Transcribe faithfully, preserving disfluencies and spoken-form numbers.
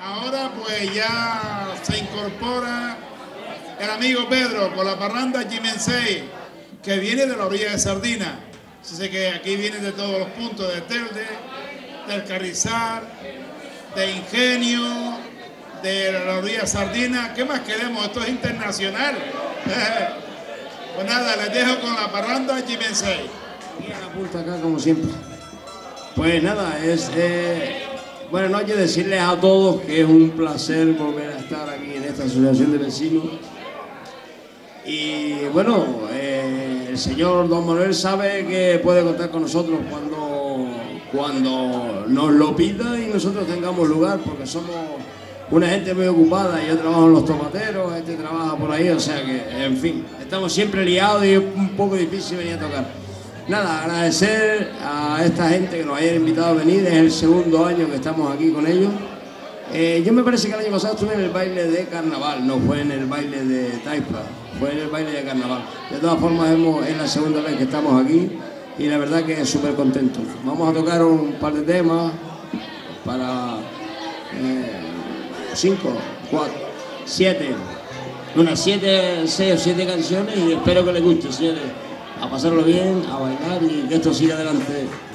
ahora pues ya se incorpora el amigo Pedro con la parranda Jimensei, que viene de la orilla de Sardina. Así que aquí viene de todos los puntos, de Telde, del Carrizal, de Ingenio, de la orilla de Sardina. ¿Qué más queremos? Esto es internacional. Pues nada, les dejo con la parranda Jimensei. Y a la punta acá como siempre. Pues nada, es eh, buenas noches, decirles a todos que es un placer volver a estar aquí en esta asociación de vecinos. Y bueno, eh, el señor Don Manuel sabe que puede contar con nosotros cuando, cuando nos lo pida y nosotros tengamos lugar, porque somos una gente muy ocupada. Yo trabajo en los tomateros, este trabaja por ahí, o sea que, en fin, estamos siempre liados y es un poco difícil venir a tocar. Nada, agradecer a esta gente que nos haya invitado a venir, es el segundo año que estamos aquí con ellos. Eh, yo me parece que el año pasado estuve en el baile de carnaval, no fue en el baile de Taipa, fue en el baile de carnaval. De todas formas, hemos, es la segunda vez que estamos aquí y la verdad que súper contentos. Vamos a tocar un par de temas para eh, cinco, cuatro, siete, unas siete, seis o siete canciones y espero que les guste, señores. A pasarlo bien, a bailar y que esto siga adelante.